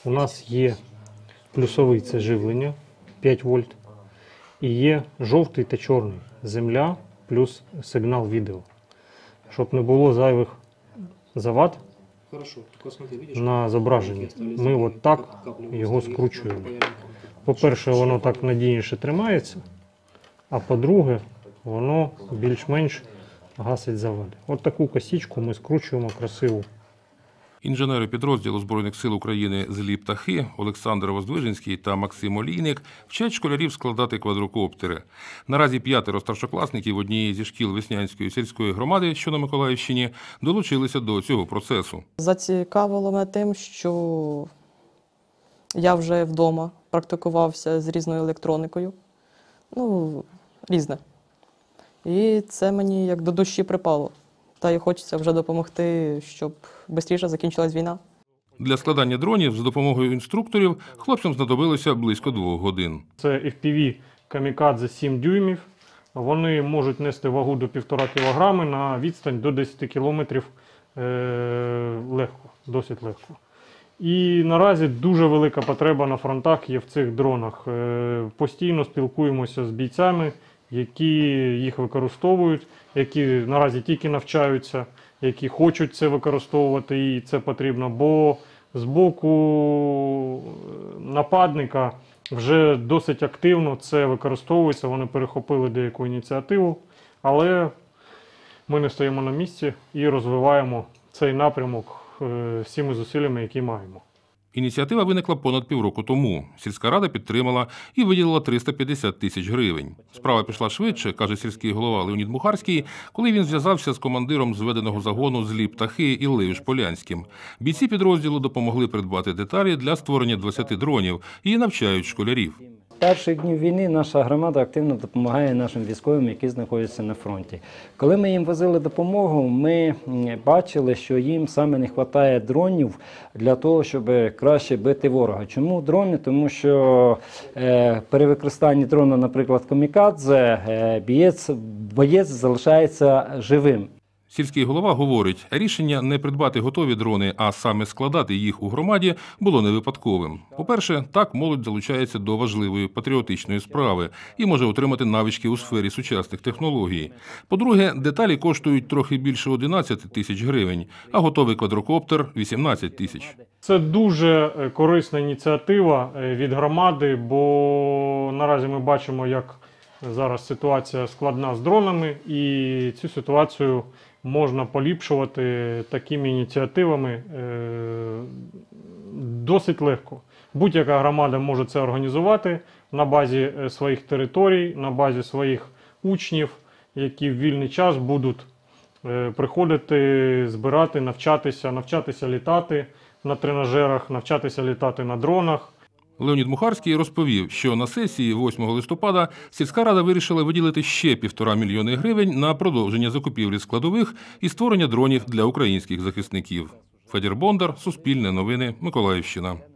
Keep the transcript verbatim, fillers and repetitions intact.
У нас є плюсовий – це живлення п'ять вольт. І є жовтий та чорний – земля плюс сигнал відео. Щоб не було зайвих завад на зображенні. Ми от так його скручуємо. По-перше, воно так надійніше тримається, а по-друге, воно більш-менш гасить завади. От таку косичку ми скручуємо красиву. Інженери підрозділу Збройних сил України «Злі птахи» Олександр Воздвиженський та Максим Олійник вчать школярів складати квадрокоптери. Наразі п'ятеро старшокласників однієї зі шкіл Веснянської сільської громади, що на Миколаївщині, долучилися до цього процесу. Зацікавило мене тим, що я вже вдома практикувався з різною електроникою. Ну, різне. І це мені як до душі припало. Та й хочеться вже допомогти, щоб швидше закінчилась війна. Для складання дронів з допомогою інструкторів хлопцям знадобилося близько двох годин. Це еф пі ві «Камікадзе» сім дюймів. Вони можуть нести вагу до півтора кілограми на відстань до десяти кілометрів легко, досить легко. І наразі дуже велика потреба на фронтах є в цих дронах. Постійно спілкуємося з бійцями, які їх використовують, які наразі тільки навчаються, які хочуть це використовувати, і це потрібно, бо з боку нападника вже досить активно це використовується, вони перехопили деяку ініціативу, але ми не стоїмо на місці і розвиваємо цей напрямок всіми зусиллями, які маємо. Ініціатива виникла понад півроку тому. Сільська рада підтримала і виділила триста п'ятдесят тисяч гривень. Справа пішла швидше, каже сільський голова Леонід Мухарський, коли він зв'язався з командиром зведеного загону «Злі птахи» Іллею Шполянським. Бійці підрозділу допомогли придбати деталі для створення двадцяти дронів і навчають школярів. З перших днів війни наша громада активно допомагає нашим військовим, які знаходяться на фронті. Коли ми їм возили допомогу, ми бачили, що їм саме не вистачає дронів для того, щоб краще бити ворога. Чому дрони? Тому що е, при використанні дрона, наприклад, «Камікадзе», е, боєць, боєць залишається живим. Сільський голова говорить, рішення не придбати готові дрони, а саме складати їх у громаді, було не випадковим. По-перше, так молодь залучається до важливої патріотичної справи і може отримати навички у сфері сучасних технологій. По-друге, деталі коштують трохи більше одинадцяти тисяч гривень, а готовий квадрокоптер – вісімнадцять тисяч. Це дуже корисна ініціатива від громади, бо наразі ми бачимо, як зараз ситуація складна з дронами, і цю ситуацію можна поліпшувати такими ініціативами досить легко. Будь-яка громада може це організувати на базі своїх територій, на базі своїх учнів, які в вільний час будуть приходити, збирати, навчатися, навчатися літати на тренажерах, навчатися літати на дронах. Леонід Мухарський розповів, що на сесії восьмого листопада сільська рада вирішила виділити ще півтора мільйони гривень на продовження закупівлі складових і створення дронів для українських захисників. Федір Бондар, Суспільне новини, Миколаївщина.